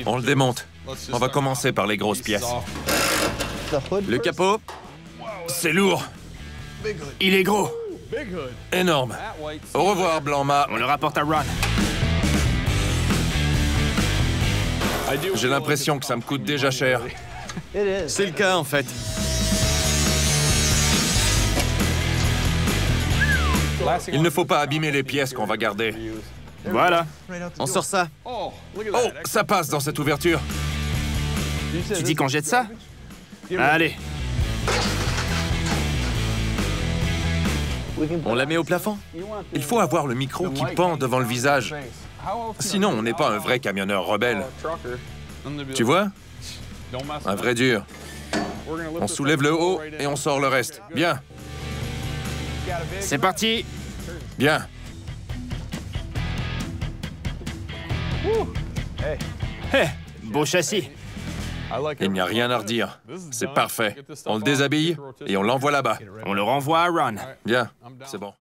On le démonte. On va commencer par les grosses pièces. Le capot, c'est lourd. Il est gros. Énorme. Au revoir, Blanc-Mât. On le rapporte à Ron. J'ai l'impression que ça me coûte déjà cher. C'est le cas, en fait. Il ne faut pas abîmer les pièces qu'on va garder. Voilà. On sort ça. Oh, ça passe dans cette ouverture. Tu dis qu'on jette ça? Allez. On la met au plafond. Il faut avoir le micro qui pend devant le visage. Sinon, on n'est pas un vrai camionneur rebelle. Tu vois? Un vrai dur. On soulève le haut et on sort le reste. Bien, C'est parti. bien. Hé, beau châssis. Il n'y a rien à redire. C'est parfait. On le déshabille et on l'envoie là-bas. On le renvoie à Ron. Bien, c'est bon.